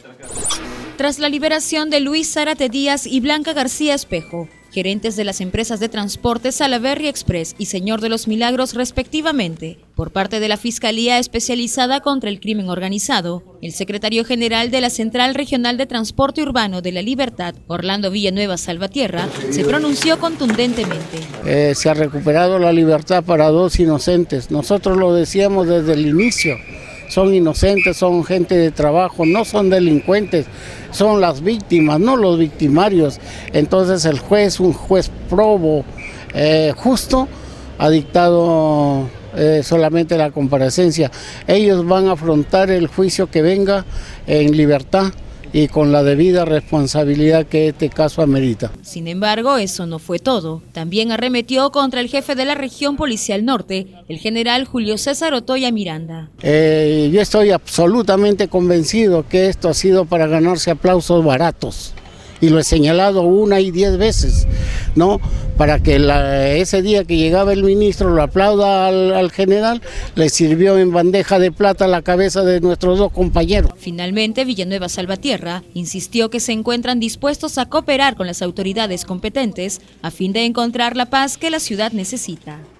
Tras la liberación de Luis Zárate Díaz y Blanca García Espejo, gerentes de las empresas de transporte Salaberry Express y Señor de los Milagros respectivamente, por parte de la Fiscalía Especializada contra el Crimen Organizado, el secretario general de la Central Regional de Transporte Urbano de La Libertad, Orlando Villanueva Salvatierra, se pronunció contundentemente. Se ha recuperado la libertad para dos inocentes. Nosotros lo decíamos desde el inicio. Son inocentes, son gente de trabajo, no son delincuentes, son las víctimas, no los victimarios. Entonces el juez, un juez probo, justo, ha dictado solamente la comparecencia. Ellos van a afrontar el juicio que venga en libertad y con la debida responsabilidad que este caso amerita. Sin embargo, eso no fue todo. También arremetió contra el jefe de la región policial norte, el general Julio César Otoya Miranda. Yo estoy absolutamente convencido que esto ha sido para ganarse aplausos baratos. Y lo he señalado 1 y 10 veces, ¿no? Para que ese día que llegaba el ministro lo aplauda al general, le sirvió en bandeja de plata la cabeza de nuestros dos compañeros. Finalmente, Villanueva Salvatierra insistió que se encuentran dispuestos a cooperar con las autoridades competentes a fin de encontrar la paz que la ciudad necesita.